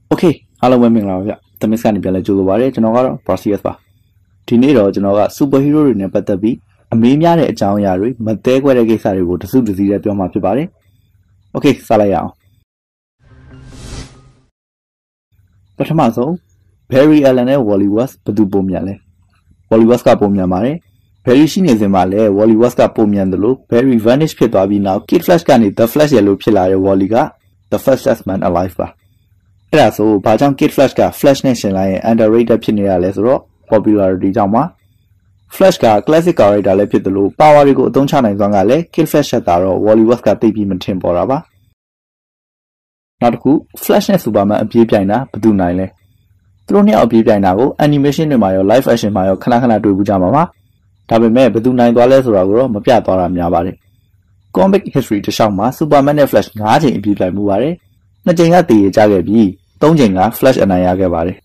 Okay အားလုံးပဲမင်္ဂလာပါဗျ။သမစ်ကနေပြန်လဲကြိုးစားပါရစေကျွန်တော်ကတော့ Process ပါ။ဒီနေ့တော့ကျွန်တော်က superhero တွေနဲ့ပတ်သက်ပြီးအမေးများတဲ့အကြောင်းအရာတွေမသေးခွဲတဲ့ကိစ္စတွေကိုတစုတစည်းနဲ့ပြောမှာဖြစ်ပါတယ်။ Okay စလိုက်ရအောင်။ပထမဆုံး Barry Allen နဲ့ Wally West ဘယ်သူပုံမြန်လဲ Wally West ကပုံမြန်ပါတယ်။ Barry ရှိနေစဉ်မှာလည်း Wally West ကပုံမြန်တယ်လို့ Barry vanish ဖြစ်သွားပြီးနောက် Kid Flash ကနေ The Flash ရဲ့လို့ဖြစ်လာတဲ့ Wally က The fastest man alive ပါ။အဲ့ဒါဆိုဘာကြောင့် Kid Flash က Flash နဲ့ရှင်လိုက်ရင် underrated ဖြစ်နေရလဲဆိုတော့ popularity ကြောင့်ပါ Flash က classic character လည်းဖြစ်တယ်လို့ power တွေကိုအသုံးချနိုင်စွမ်းကလည်း Kid Flash ထက်သာတော့ Wally West ကသိပြီးမထင်ပေါ်တာပါနောက်တစ်ခု Flash နဲ့ Superman အပြေးပြိုင်တာဘယ်သူနိုင်လဲသူတို့နှစ်ယောက်အပြေးပြိုင်တာကို animation တွေမှာရော live action မှာရောခဏခဏတွေ့ဘူးကြမှာပါဒါပေမဲ့ဘယ်သူနိုင်သွားလဲဆိုတာကိုတော့မပြသွားတာများပါတယ် comic history တစ်လျှောက်မှာ Superman နဲ့ Flash 5 ချိန်အပြေးပြိုင်မှုပါတယ်2 ချိန်ကတည်ရကြခဲ့ပြီး3 ချိန်က Flash အနိုင်ရခဲ့ပါတယ်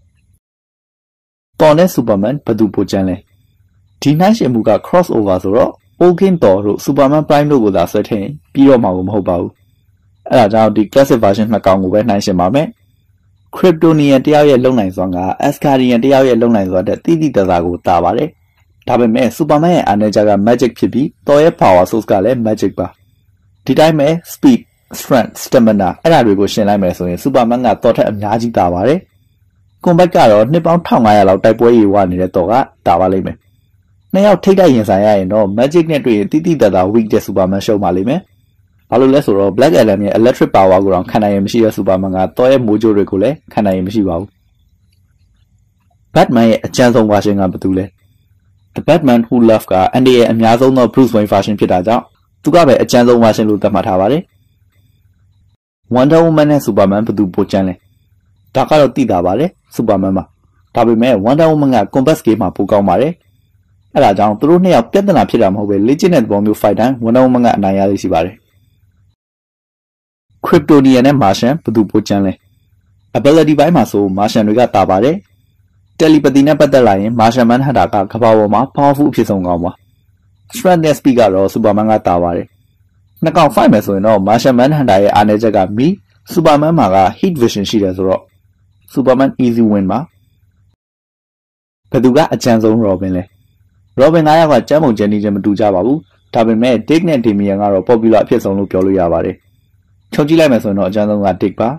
တော်နဲ့ Superman ဘယ်သူပိုကျန်လဲဒီနှိုင်းယှဉ်မှုက crossover ဆိုတော့ Olkin Thor တို့ Superman Prime တို့ကိုသာဆွဲထည့်ရင်ပြီးတော့မှာမဟုတ်ပါဘူးအဲ့ဒါကြောင့်ဒီ classic version နှစ်ကောင်ကိုပဲနှိုင်းယှဉ်ပါမယ် Kryptonian တယောက်ရဲ့လုံနိုင်စွမ်းက Asgardian တယောက်ရဲ့လုံနိုင်စွမ်းတဲ့တိတိတသားကိုတာပါတယ်ဒါပေမဲ့ Superman ရဲ့အားနည်းချက်က magic ဖြစ်ပြီး Thor ရဲ့ power source ကလည်း magic ပါဒီတိုင်းပဲ speed strength stamina အဲ့ဒါတွေကိုရှင်းလိုက်မယ်ဆိုရင် Superman က Thor ထက်အများကြီးတာပါတယ်ကွန်ဘက်ကတော့နှစ်ပေါင်း1500လောက်တိုက်ပွဲရေဝနေတဲ့ Thor ကတာပါလိမ့်မယ်နှစ်ယောက်ထိတ်တိုက်ရင်ဆိုင်ရရင်တော့ magic နဲ့တွေ့ရင်တိတိတသား weak တဲ့ Superman ရှုံးပါလိမ့်မယ်ဘာလို့လဲဆိုတော့ Black Adam ရဲ့ electric power ကိုတော့ခံနိုင်ရမရှိတဲ့ Superman က Thor ရဲ့မိုးကြိုးတွေကိုလည်းခံနိုင်ရမရှိပါဘူး Batman ရဲ့အကြမ်းဆုံး version ကဘယ်သူလဲ The Batman Who Loved ကအန်ဒီရဲ့အများဆုံးသော Bruce Wayne version ဖြစ်တာကြောင့်သူကပဲအကြမ်းဆုံး version လို့သတ်မှတ်ထားပါတယ် Wonder Woman နဲ့ Superman ဘယ်သူပိုကျန်လဲဒါကတော့သိတာပါလေ Superman ပါဒါပေမဲ့ Wonder Woman က combat skill မှာပိုကောင်းပါတယ်အဲ့ဒါကြောင့်သူတို့နှစ်ယောက်ပြဿနာဖြစ်တာမဟုတ်ပဲလေ့ကျင့်တဲ့သဘောမျိုး fight တိုင်း Wonder Woman ကအနိုင်ရလိမ့်ရှိပါတယ် Kryptonian နဲ့ Martian ဘယ်သူပိုကျန်လဲ ability ဘိုင်းမှာဆို Martian တွေကတာပါတယ် telepathy နဲ့ပတ်သက်လာရင် Martian Manhunter ကကမ္ဘာပေါ်မှာ powerful အဖြစ်ဆုံးကောင်းပါ strength နဲ့ speed ကတော့ Superman ကတာပါတယ်နှစ်ကောင် fight မယ်ဆိုရင်တော့ Martian Manhunter ရဲ့အားနည်းချက်ကမီ Superman မှာက heat vision ရှိတယ်ဆိုတော့ Superman easy win ပါဘယ်သူကအကြမ်းဆုံး Robin လဲ Robin 9 ယောက်ကကျမ်းပုံကျန်နေခြင်းမတူကြပါဘူးဒါပေမဲ့ Dick နဲ့ Damian ကတော့ popular အဖြစ်ဆုံးလို့ပြောလို့ရပါတယ်ချုပ်ကြည့်လိုက်မယ်ဆိုရင်တော့အကြမ်းဆုံးက Dick ပါ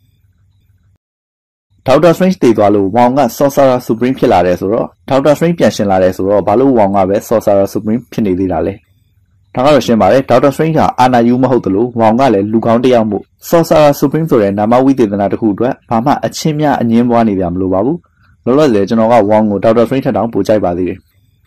Doctor Strange တည်သွားလို့ Wong က Sorcerer Supreme ဖြစ်လာတယ်ဆိုတော့ Doctor Strange ပြန်ရှင်လာတယ်ဆိုတော့ဘာလို့ Wong ကပဲ Sorcerer Supreme ဖြစ်နေသေးတာလဲဒါကတော့ရှင်းပါတယ် Doctor Strange ကအာနာယူမဟုတ်သလို Wong ကလည်းလူကောင်းတစ်ယောက်မို့ Sorcerer Supreme ဆိုတဲ့နာမဝိသေသနာတစ်ခုအတွက်ဘာမှအချင်းများအငင်းပွားနေကြမလို့ပါဘူးလောလောဆယ်ကျွန်တော်က Wong ကို Doctor Strange ထက်တောင်ပိုကြိုက်ပါသေးတယ်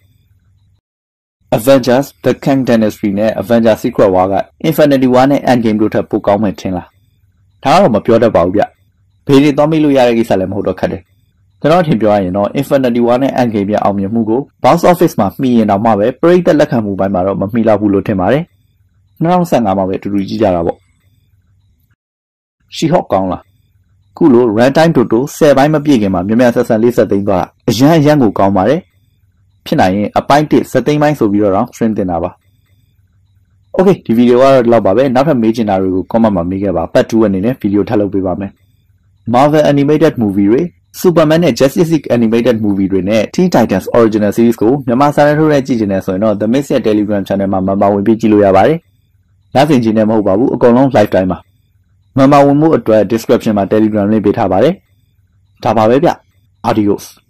Avengers The Kang Dynasty နဲ့ Avengers Secret War က Infinity War နဲ့ Endgame တို့ထက်ပိုကောင်းမှထင်လားဒါကတော့မပြောတတ်ပါဘူးဗျဘေးတွေသွားမိလို့ရတဲ့ကိစ္စလည်းမဟုတ်တော့ခက်တယ်ကျွန်တော်ထင်ပြောရရင်တော့ Infinity War နဲ့ Endgame ရဲ့အောင်မြင်မှုကို box office မှာမှီရင်တော့မှပဲပရိသတ်လက်ခံမှုပိုင်းမှာတော့မမှီလောက်ဘူးလို့ထင်ပါတယ်2015မှာပဲအတူတူကြည့်ကြတာပေါ့ She-Hulk ကောင်းလားခုလို runtime total 10ပိုင်းမပြည့်ခင်မှာမြန်မြန်ဆက်ဆက်လေးဆက်သိမ်းသွားတာအရန်ကိုကောင်းပါတယ်ဖြစ်နိုင်ရင်အပိုင်း1စက်သိမ်းပိုင်းဆိုပြီးတော့ stream တင်တာပါ Okay ဒီဗီဒီယိုကတော့ဒီလောက်ပါပဲနောက်ထပ်မေးချင်တာတွေကို comment မှာမေးခဲ့ပါ part 2အနေနဲ့ဗီဒီယိုထပ်လုပ်ပေးပါမယ် Marvel animated movie တွေ Superman နဲ့ Justice League animated movie တွေနဲ့ Teen Titans original series ကိုမြန်မာစာနဲ့ထုတ်နဲ့ကြည့်ချင်တယ်ဆိုရင်တော့ The Mist ရဲ့ Telegram channel မှာ member ဝင်ပြီးကြည့်လို့ရပါတယ်ညစဉ်ချင်းနဲ့မဟုတ်ပါဘူးအကုန်လုံး live time ပါ member ဝင်မှုအတွက် description မှာ Telegram link ပေးထားပါတယ်ဒါပါပဲဗျ Adios